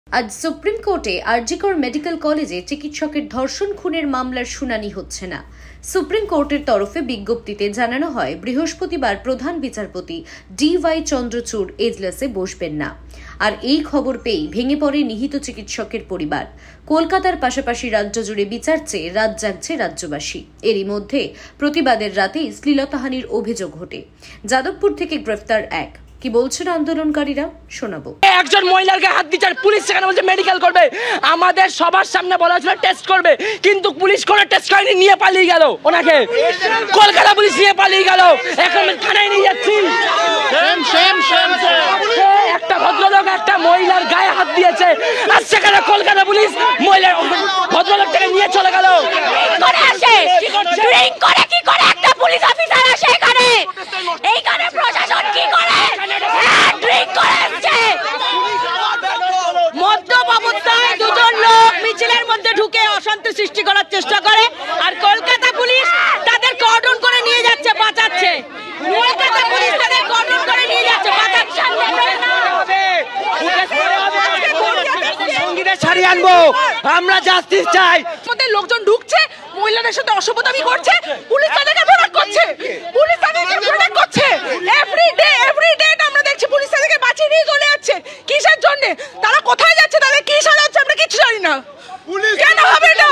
আজ সুপ্রিম কোর্টে আরজিকর মেডিকেল কলেজে চিকিৎসকের ধর্ষণ খুনের মামলার শুনানি হচ্ছে না। সুপ্রিম কোর্টের তরফে বিজ্ঞপ্তিতে জানানো হয় বৃহস্পতিবার প্রধান বিচারপতি DY চন্দ্রচূড় এজলাসে বসবেন না। আর এই খবর পেয়ে ভেঙে পড়ে নিহত চিকিৎসকের পরিবার। কলকাতার পাশাপাশি রাজ্য জুড়ে বিচার চেয়ে রাত জাগছে রাজ্যবাসী। এরই মধ্যে প্রতিবাদের রাতেই শ্লীলতাহানির অভিযোগ ঘটে। যাদবপুর থেকে গ্রেফতার এক। কি বলছেন আন্দোলনকারীরা শোনাবো। একজন মহিলার গায়ে হাত দিচ্ছে, পুলিশ সেখানে বলছে মেডিকেল করবে। আমাদের সবার সামনে বলা হয়েছিল টেস্ট করবে, কিন্তু পুলিশ কোনো টেস্ট করেনি, নিয়ে পালিয়ে গেল। ওনাকে কলকাতা পুলিশ নিয়ে পালিয়ে গেল। এখন থানায় নিয়ে যাচ্ছি। একটা ভদ্রলোক একটা মহিলার গায়ে হাত দিয়েছে, আর সেখানে কলকাতা পুলিশ মহিলা ভদ্রলোকটাকে নিয়ে চলে গেল। একটা পুলিশ অফিসার আসে এখানে, এইখানে প্রশাসন কি করে? মদ্যপ অবস্থায় দুজন লোক মিছিলের মধ্যে ঢুকে অশান্তি সৃষ্টি করার চেষ্টা করে, আর কলকাতা পুলিশ তাদের কর্ডন করে নিয়ে যাচ্ছে, বাঁচাচ্ছে। কলকাতা পুলিশ তাদের কর্ডন করে নিয়ে যাচ্ছে, বাঁচাচ্ছে। ছাড়িয়ে আনবো, আমরা জাস্টিস চাই। লোকজন ঢুকছে, মহিলাদের সাথে অসভ্যতামি করছে, পুলিশ তাদেরকে প্রোটেক্ট করছে, পুলিশ তাদেরকে প্রোটেক্ট করছে। এভরি ডে আমরা দেখছি পুলিশ তাদেরকে বাঁচিয়ে নিয়ে চলে যাচ্ছে। কিসের জন্য? তারা কোথায় যাচ্ছে, তাদের কি সাজাচ্ছে আমরা কিছু জানি না। কেন হবে এটা?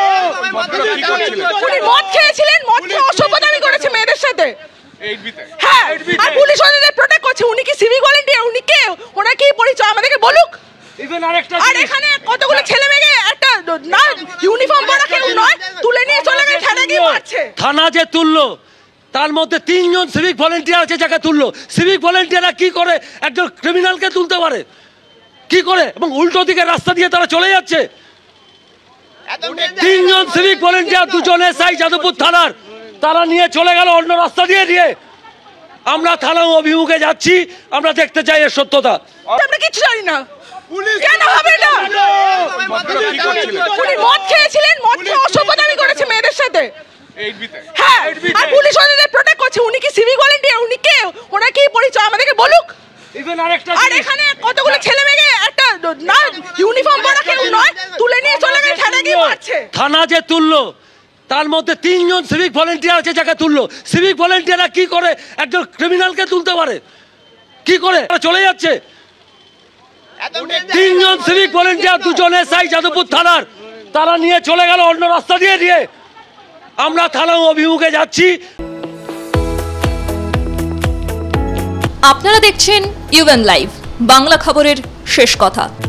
উনি মদ খেয়েছিলেন, মদ খেয়ে অসভ্যতামি করেছে মেয়েদের সাথে। হ্যাঁ, আর পুলিশ ওনাদের প্রোটেক্ট করছে। উনি কি সিভিক ভলান্টিয়ার? উনি কে? ওনার কি পরিচয় আমাদেরকে বলুক। আর এখানে কতগুলো ছেলে মেয়ে একটা না ইউনিফর্ম পরা কেউ নয়, তুলে নিয়ে চলে গেছে, থানা গিয়ে মারছে। থানা যে তুললো তার মধ্যে 3 জন সিভিক ভলান্টিয়ার আছে যাকে তুললো। সিভিক ভলান্টিয়াররা কি করে একজন ক্রিমিনালকে তুলতে পারে? কি করে? এবং উল্টো দিকে রাস্তা দিয়ে তারা চলে যাচ্ছে। 3 জন সিভিক ভলান্টিয়ার, 2 জন SI যাদবপুর থানার, তারা নিয়ে চলে গেল অন্য রাস্তা দিয়ে। আমরা থানা অভিমুখে যাচ্ছি, আমরা দেখতে চাই এর সত্যতা। আমরা কিছু জানি না। কেন হবে এটা? উনি মদ খেয়েছিলেন, মদ খেয়ে অসভ্যতামি করেছে মেয়েদের সাথে। হ্যাঁ, আর পুলিশ ওনাদের প্রোটেক্ট করছে। উনি কি সিভিক ভলান্টিয়ার? উনি কে? ওনার কি পরিচয় আমাদেরকে বলুক। আর এখানে কতগুলো ছেলে মেয়ে একটা না ইউনিফর্ম পরা কেউ নয়, তুলে নিয়ে চলে গেছে, থানা গিয়ে মারছে। থানা যে তুললো তার মধ্যে 3 জন সিভিক ভলান্টিয়ার আছে যাকে তুললো। সিভিক ভলান্টিয়াররা কি করে একজন ক্রিমিনালকে তুলতে পারে? কি করে? চলে যাচ্ছে। 3 জন সিভিক ভলান্টিয়ার, 2 জন SI যাদবপুর থানার, তারা নিয়ে চলে গেল অন্য রাস্তা দিয়ে। আমরা থানা অভিমুখে যাচ্ছি। আপনারা দেখছেন ইউএন লাইভ, বাংলা খবরের শেষ কথা।